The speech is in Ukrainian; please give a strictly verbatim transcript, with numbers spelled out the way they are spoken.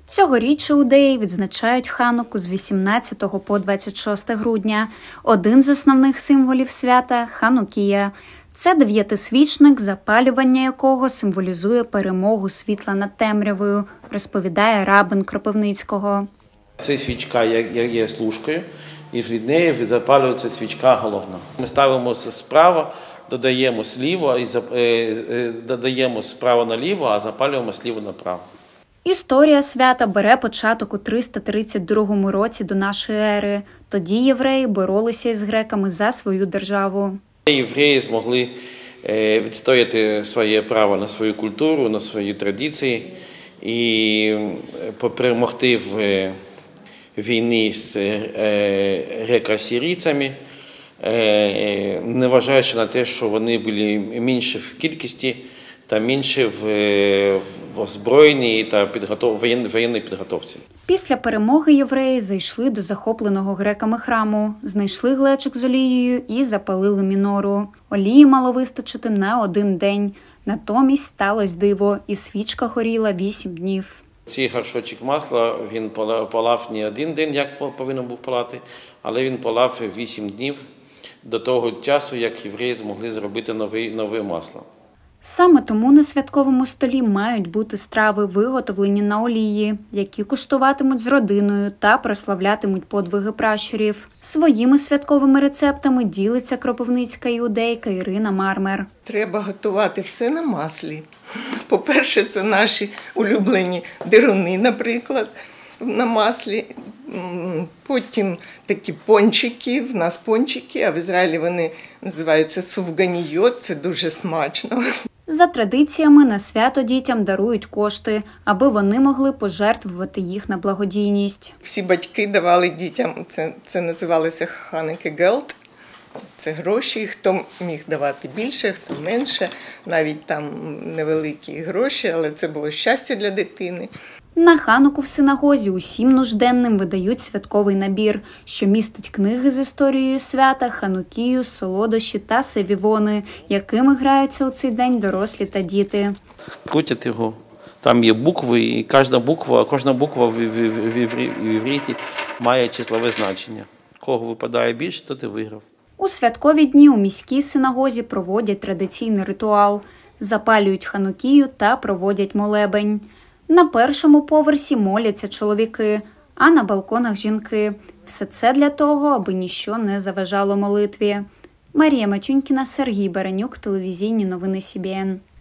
Цьогоріч іудеї відзначають Хануку з вісімнадцятого по двадцять шосте грудня. Один з основних символів свята – Ханукія. Це дев'ятисвічник, запалювання якого символізує перемогу світла над темрявою, розповідає рабин Кропивницького. Ця свічка є служкою, і від неї запалюється свічка головна. Ми ставимо справа, додаємо зліво, і додаємо справа наліво, а запалюємо зліво направо. Історія свята бере початок у триста тридцять другому році до нашої ери. Тоді євреї боролися із греками за свою державу. Євреї змогли відстояти своє право на свою культуру, на свої традиції і перемогти в війні з греко-сирійцями, неважаючи на те, що вони були менші в кількості та менше в озброєнні та підготов... воєнній підготовці. Після перемоги євреї зайшли до захопленого греками храму, знайшли глечик з олією і запалили мінору. Олії мало вистачити на один день. Натомість сталося диво, і свічка горіла вісім днів. Цей горшочок масла, він палав не один день, як повинен був палати, але він палав вісім днів до того часу, як євреї змогли зробити нове, нове масло. Саме тому на святковому столі мають бути страви, виготовлені на олії, які куштуватимуть з родиною та прославлятимуть подвиги пращурів. Своїми святковими рецептами ділиться кропивницька іудейка Ірина Мармер. Треба готувати все на маслі. По-перше, це наші улюблені дируни, наприклад, на маслі. Потім такі пончики, в нас пончики, а в Ізраїлі вони називаються сувганійот, це дуже смачно. За традиціями на свято дітям дарують кошти, аби вони могли пожертвувати їх на благодійність. Всі батьки давали дітям, це, це називалося Хануке Гелд. Це гроші, хто міг давати більше, хто менше, навіть там невеликі гроші, але це було щастя для дитини. На Хануку в синагозі усім нужденним видають святковий набір, що містить книги з історією свята, ханукію, солодощі та севівони, якими граються у цей день дорослі та діти. Крутять його, там є букви, і кожна буква, кожна буква в, в, в, в івриті має числове значення. Кого випадає більше, то ти виграв. У святкові дні у міській синагозі проводять традиційний ритуал, запалюють ханукію та проводять молебень. На першому поверсі моляться чоловіки, а на балконах – жінки. Все це для того, аби ніщо не заважало молитві. Марія Матюнькіна, Сергій Баранюк, телевізійні новини Сі Бі Ен.